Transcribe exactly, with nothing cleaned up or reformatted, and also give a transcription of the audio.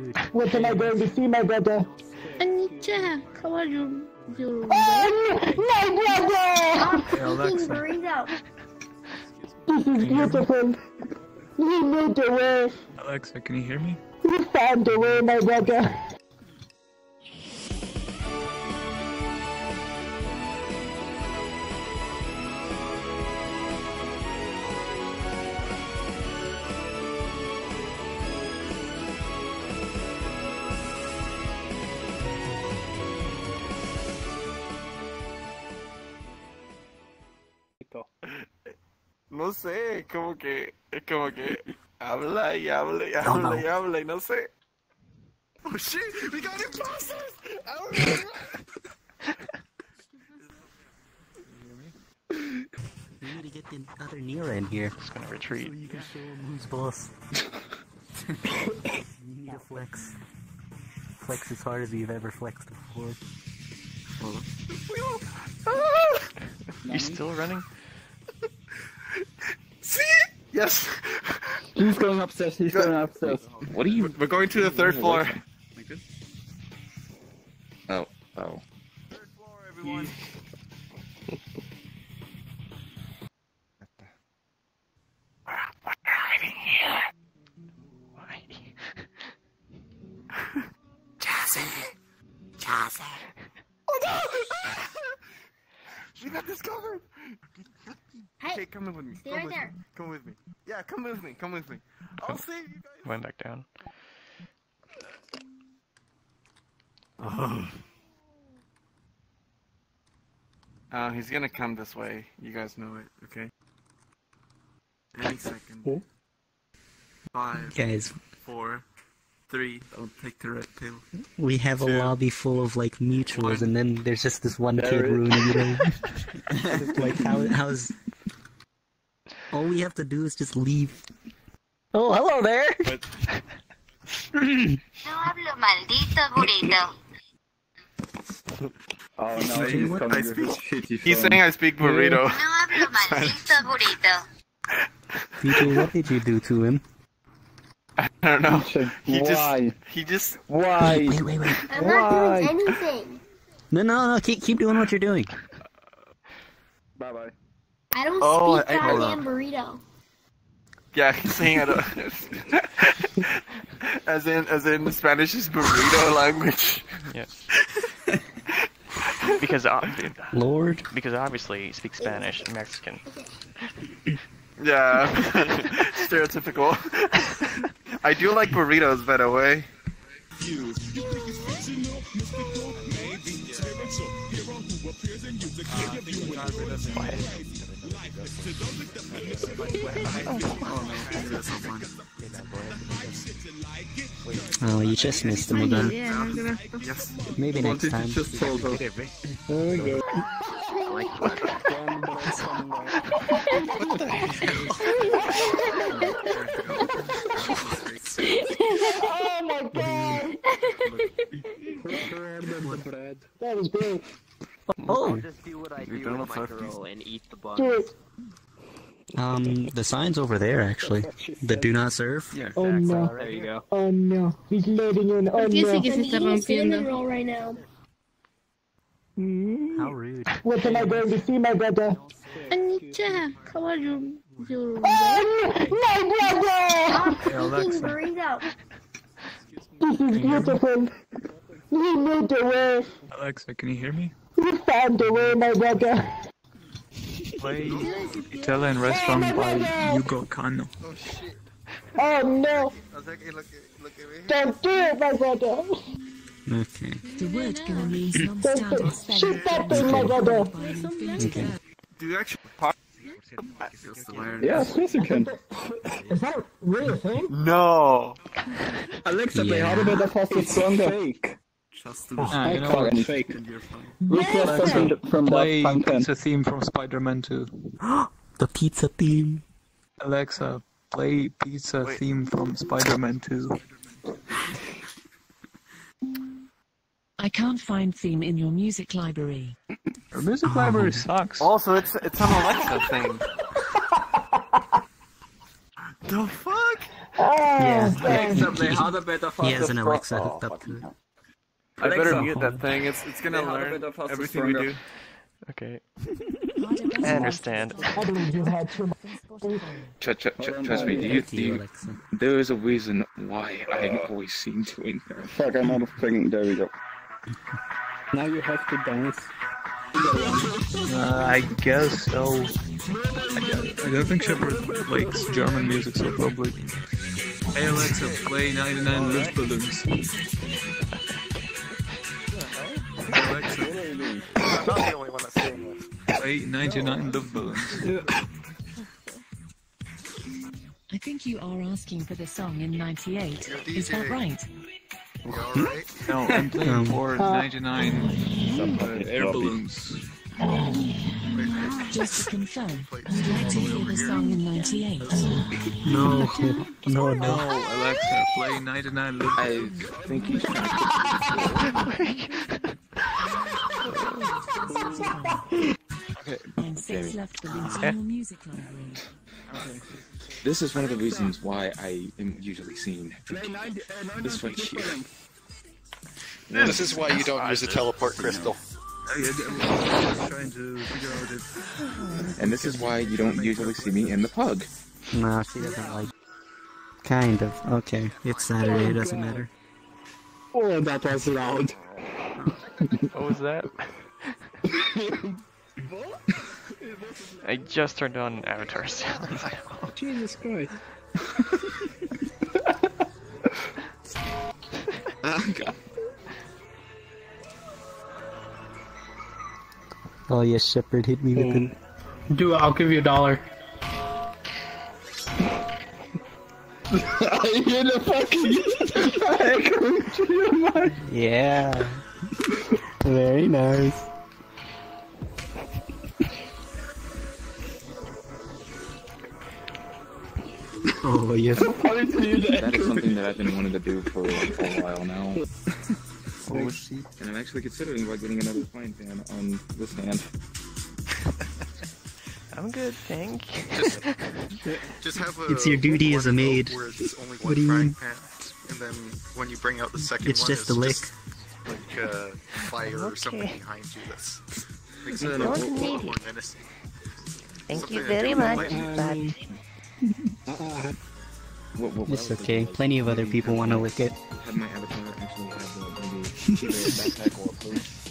rude. What am I going to see, my brother? Anicha, how are you? You Oh, my brother! Stop eating burrito. This is beautiful. You made the way. Alexa, can you hear me? You found the way, my brother. No sé, como que, es como que habla y habla y habla y habla y no sé. Oh shit, we got imposters! We need to get the other Nira in here. Just gonna retreat. So you can show him who's boss. You need to flex. Flex as hard as you've ever flexed before. You still running? See? Yes. He's going upstairs. He's going upstairs. What are you? We're going to the third floor. Like this? Oh, oh. Third floor, everyone. We're hiding here. Why? Jazzy. Jazzy. Oh no! We got discovered. Hey, Okay, come with me. stay Come right with there. me. Come with me. Yeah, come with me. Come with me. I'll save you guys. Went back down. Oh. Uh, he's gonna come this way. You guys know it, okay? Any second. Five, Guys, four, three. Don't take the red pill. we have Two, a lobby full of like mutuals, one. and then there's just this one There kid it- ruining it all. Like, how, how's... All we have to do is just leave. Oh, hello there! No hablo maldito burrito. Oh no, He's he's saying, coming I with speak, his shitty he's phone. saying I speak burrito. No hablo maldito burrito. P J, what did you do to him? I don't know. Check- He Why? just, he just. Why? Wait, wait, wait. I'm Why? not doing anything. No, no, no, keep, keep doing what you're doing. Bye bye. I don't Oh, speak I- hold goddamn on. burrito. Yeah, he's saying I don't. as in, as in Spanish is burrito language. Yes. because uh, Lord. because obviously he speaks Spanish and Mexican. Yeah, stereotypical. I do like burritos, by the way. Oh, you just missed him again. Yeah, I'm gonna... Yes. Maybe What next did you time. just told us? There we go. Oh my god! That was great. Oh! Just do what I You're do done with with my five girl and eat the bun. Do it. Um, the sign's over there, actually. The do not serve. Yeah. Oh no. There you go. Oh no. He's letting in. Oh Piense no. que se I'm está eating a cinnamon rompiendo. roll right now. How rude. What am I going to see, my brother? Anicha, how are you? You Oh, my brother! Stop eating Alexa. burrito. This is beautiful. You made the way. Alexa, can you hear me? You found the way, my brother. Play Italian restaurant by Hugo Cano. Oh shit. Oh no. I was like, hey, look, look at me. Don't do it, my brother. Okay. The word gonna mean some Don't standard shoot spelling that thing, my brother. by an infant Okay. Do you actually pop? Yeah, of course you can. Is that really a thing? No. Alexa, play Yeah. How to Build a Faster Stronger. Fake. Just Ah, you know Fuck, what? it's fake. You're fine. Request from, the, from Play that content. pizza theme from Spider-Man two. The pizza theme. Alexa, play pizza Wait. theme from Spider-Man two. I can't find theme in your music library. Your music library sucks. Also, it's it's an Alexa thing. The fuck? Yeah. Alexa, play how the better He has an faster, Alexa strong- hooked up to it. I better Alexa. mute that thing. It's it's gonna They have a learn bit of faster, everything we stronger. do. Okay. I understand. I believe you had too much. Trust, trust, trust me, do you, do you, Alexa. there is a reason why I always seem to win there. Fuck, I'm out of freaking. There we go. Now you have to dance. Uh, I guess so. I don't think Shepard likes German music so probably. Hey Alexa, play ninety-nine Luftballons. Alexa, I'm not the only one that's saying this. play ninety-nine Luftballons. I think you are asking for the song in ninety-eight. Is that right? No, I'm playing Um, for ninety-nine uh, air balloons. Just to confirm, you'd like to hear the song in ninety-eight. No, no, No, no. Alexa, play ninety-nine I Luftballons. think you should. Okay, And six left balloons in your music library. this is one of the reasons why I am usually seen. This right here. This is why you don't use a teleport crystal. I was trying to figure out if... And this is why you don't usually see me in the pug. No, she doesn't like. Kind of. Okay, it's Saturday. It doesn't matter. Oh, that was loud. What was that? I just turned on Avatar sounds. Jesus Christ. Oh, God. Oh yes, Shepard hit me with an. Do it, I'll give you a dollar. I hear the fucking echo to your mind. Yeah. Very nice. Oh yes. That is something that I've been wanting to do for, for a while now. Oh shit. And I'm actually considering about getting another frying pan on this hand. I'm good, thank you. Just, just have a. It's your duty as a maid. Where it's only one What do you frying mean? pan, and then when you bring out the second It's one, just a lick. like uh, fire or something Okay. behind you. That's makes it Don't a lot need more it. menacing. Thank Something you I very do much, lightly. but What, what, It's okay. Plenty of other people want to lick it. Have my avatar actually have uh, maybe either a backpack or a purse.